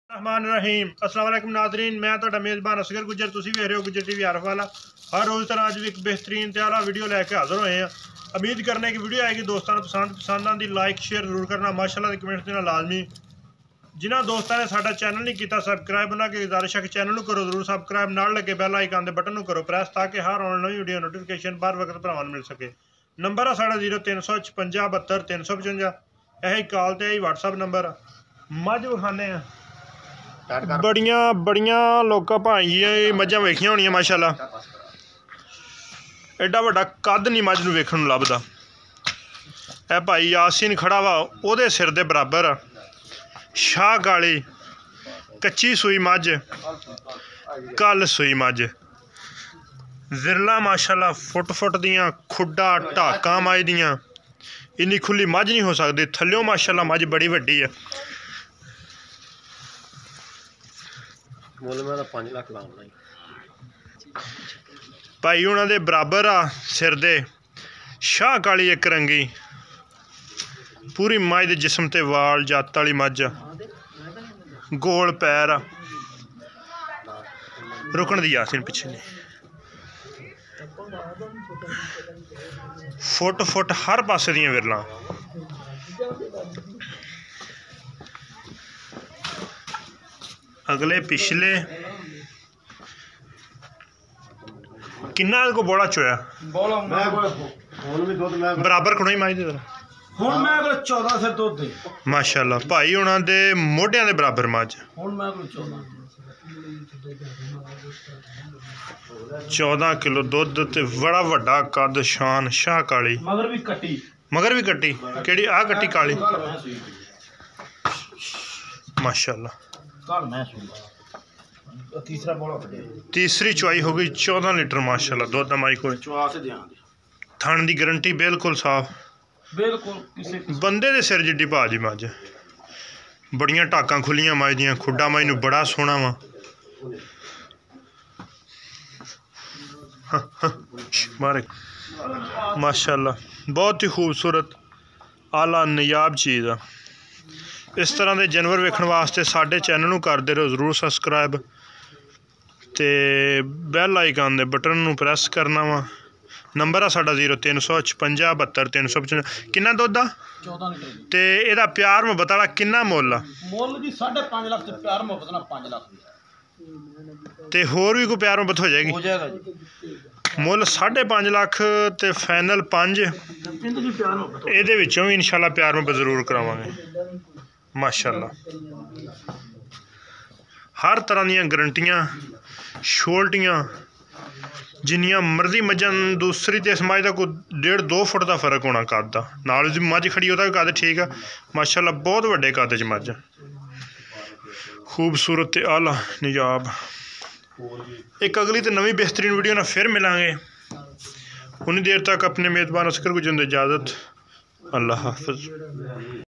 रहमान रहीम अस्सलाम वालेकुम नाज़रीन, मैं तो मेज़बान असगर गुजर, तुसी वेख रहे हो गुजर टीवी आरफ वाला। हर रोज़ तरह अज भी एक बेहतरीन त्यारा वीडियो लैके हाज़र होए हैं। उम्मीद करने की वीडियो आएगी दोस्तों को पसंद आती, लाइक शेयर जरूर करना, माशाल्लाह कमेंट देना लाजमी। जिन्होंने दोस्तों ने साडा चैनल नहीं किया सबसक्राइब, उन्होंने की गुजारिश है कि चैनल को करो जरूर सबसक्राइब, नाल लगे बैल आइकन के बटन करो प्रेस ताकि हर आने नवी वीडियो नोटिफिकेशन बार वक्त भरावां मिल सके। नंबर है साढ़ा 0356 72 355, यही कॉल तो यही व्हाट्सअप नंबर। मझ विखाने बड़िया बड़िया लोग भाई मझां वेखियां होनियां माशाल्लाह। एडा वड्डा कद नहीं मझ नूं वेखण नूं लभदा। ए भाई यासीन खड़ा वा ओहदे सिर दे बराबर शाह काली कच्ची सूई मझ, कल सूई मझ, विरला माशाल्लाह फुट फुट दियां खुड्डा ढाकां मझ दियां। इन्नी खुली मझ नहीं हो सकती, थल्लों माशाल्लाह मझ बड़ी वड्डी है। भाई उन्होंने बराबर आ सिर दे शाह काली एक रंगी पूरी मझ दे जिस्म ते वाल जत्त वाली मझ, गोल पैर रुकन दी यासीन पिछे नहीं, फुट फुट हर पासे दियां विरलां। अगले पिछले किन्ना को बोला चोया बराबर खड़ोई माई दे माशाल्लाह। भाई उन्होंने दे मोढियां दे बराबर मझ 14 किलो दुध ते बड़ा वड्डा कद शान शाह काली, मगर भी कट्टी केड़ी आ कट्टी काली माशाल्लाह। तीसरी चुआई हो गई 14 लीटर माशाल्लाह दुध माई को। थन की गारंटी बिल्कुल साफ, बंदे दे सिर जिड्डी भाजी मझ, बड़ियां टाकां खुलियां मझ दियां, खुड्डा मझ नूं बड़ा सोहना वा माशाल्लाह। बहुत ही खूबसूरत आला नयाब चीज़ आ। इस तरह के जानवर वेखण वास्ते साडे चैनल नूं करदे रहो जरूर सबसक्राइब ते बैल आइकन दे बटन नूं प्रेस करना वा। नंबर है साडा 0356 72 355। किन्ना दुध आ 14 लीटर ते एदा प्यार मुहब्बत वाला किन्ना मुल आ? मुल जी 5.5 लाख ते प्यार मुहब्बत ना 5 लाख ते होर भी कोई प्यार मुहब्बत हो जाएगी? हो जाएगा जी। मुल 5.5 लाख ते फाइनल 5। एदे विचों भी इंशाल्लाह प्यार मुहब्बत जरूर करावांगे माशाल्लाह। हर तरह दियां गारंटियां शोल्टियां जिन्नियां मर्जी मझां। दूसरी ते इस मझ दा कोई 1.5-2 फुट का फर्क होना कद दा, नाल दी मझ खड़ी ओहदा भी कद ठीक है माशाल्लाह। बहुत वड्डे कद च मझ, खूबसूरत ते आला निजाब। एक अगली तो नवी बेहतरीन वीडियो ना फिर मिलांगे। उन्नी देर तक अपने मेज़बान असगर गुजर दी इजाज़त। अल्लाह हाफ़िज़।